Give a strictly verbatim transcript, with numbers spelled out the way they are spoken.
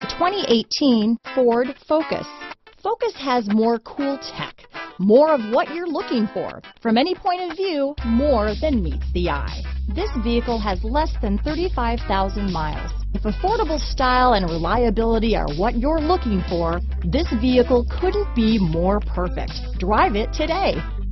twenty eighteen Ford Focus. Focus has more cool tech, more of what you're looking for. From any point of view, more than meets the eye. This vehicle has less than thirty-five thousand miles. If affordable style and reliability are what you're looking for, this vehicle couldn't be more perfect. Drive it today.